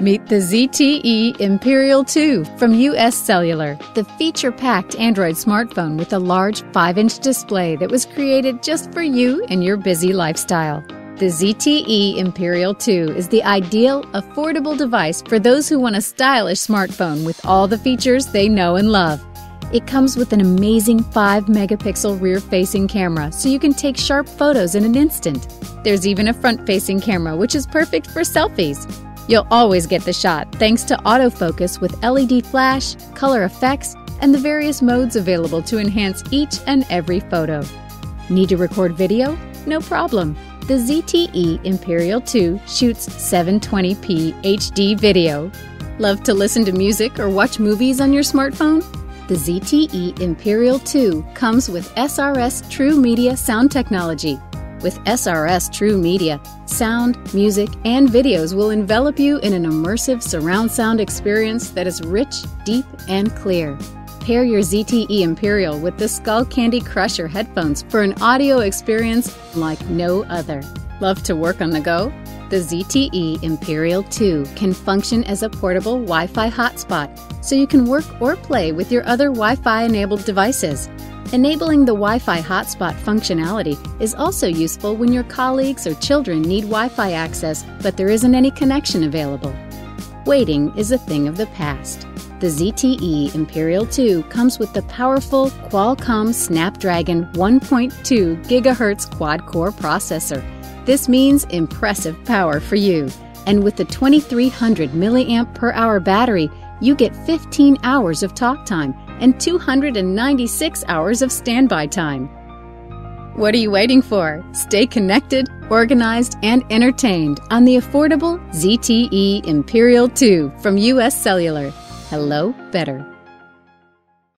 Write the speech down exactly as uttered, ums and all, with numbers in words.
Meet the Z T E Imperial two from U S Cellular, the feature-packed Android smartphone with a large five inch display that was created just for you and your busy lifestyle. The Z T E Imperial two is the ideal, affordable device for those who want a stylish smartphone with all the features they know and love. It comes with an amazing five megapixel rear-facing camera, so you can take sharp photos in an instant. There's even a front-facing camera, which is perfect for selfies. You'll always get the shot thanks to autofocus with L E D flash, color effects, and the various modes available to enhance each and every photo. Need to record video? No problem. The Z T E Imperial two shoots seven twenty p H D video. Love to listen to music or watch movies on your smartphone? The Z T E Imperial two comes with S R S True Media sound technology. With S R S True Media, sound, music, and videos will envelop you in an immersive surround sound experience that is rich, deep, and clear. Pair your Z T E Imperial with the Skull Candy Crusher headphones for an audio experience like no other. Love to work on the go? The Z T E Imperial two can function as a portable Wi-Fi hotspot, so you can work or play with your other Wi-Fi enabled devices. Enabling the Wi-Fi hotspot functionality is also useful when your colleagues or children need Wi-Fi access, but there isn't any connection available. Waiting is a thing of the past. The Z T E Imperial two comes with the powerful Qualcomm Snapdragon one point two gigahertz quad-core processor. This means impressive power for you. And with the twenty-three hundred milliamp per hour battery, you get fifteen hours of talk time and two hundred ninety-six hours of standby time. What are you waiting for? Stay connected, organized, and entertained on the affordable Z T E Imperial two from U S Cellular. Hello, better.